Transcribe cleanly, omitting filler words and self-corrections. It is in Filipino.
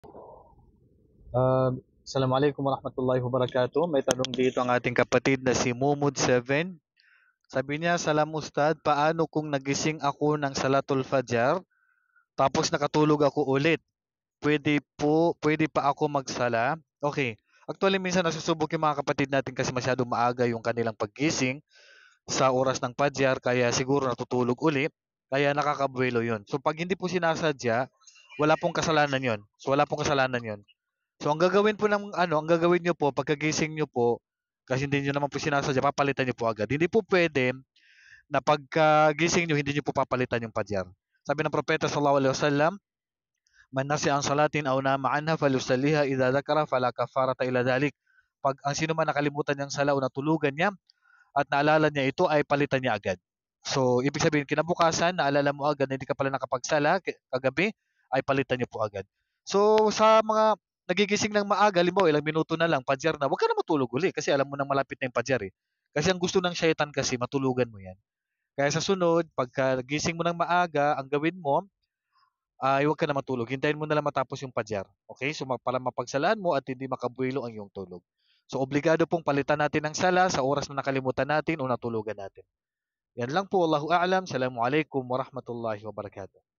Assalamualaikum warahmatullahi wabarakatuh. May tanong dito ang ating kapatid na si Mumud7. Sabi niya, Salam Ustad, paano kung nagising ako ng Salatul Fajar tapos nakatulog ako ulit? Pwede pa ako magsala? Okay. Actually, minsan nasusubok yung mga kapatid natin kasi masyado maaga yung kanilang paggising sa oras ng Fajar, kaya siguro natutulog ulit, kaya nakakabuelo yun. So pag hindi po sinasadya, wala pong kasalanan yun. So wala pong kasalanan yun. So ang gagawin po ng ang gagawin niyo po pagkagising niyo po, kasi hindi niyo naman po sinasadya, papalitan niyo po agad. Hindi po pwede na pagkagising niyo hindi niyo po papalitan yung padyar. Sabi ng propeta sallallahu alaihi wasallam, "Man nasiya an salatin aw nama anha falyusalliha idza dzakara fala kafarata illa dhalik." Pag ang sino man nakalimutan niyang sala o natulugan niya at naalala niya ito, ay palitan niya agad. So ibig sabihin kinabukasan naalala mo agad na hindi ka pala nakapagsala kagabi, ay palitan niyo po agad. So sa mga nagigising ng maaga, halimbawa ilang minuto na lang, padyar na, huwag ka na matulog uli kasi alam mo nang malapit na yung padyar eh. Kasi ang gusto ng shaitan kasi matulugan mo yan. Kaya sa sunod, pagka gising mo ng maaga, ang gawin mo ay huwag ka na matulog. Hintayin mo na lang matapos yung padyar. Okay? So para mapagsalaan mo at hindi makabuelo ang iyong tulog. So obligado pong palitan natin ng sala sa oras na nakalimutan natin o natulugan natin. Yan lang po. Allahu a'lam. Assalamualaikum warahmatullahi wabarakatuh.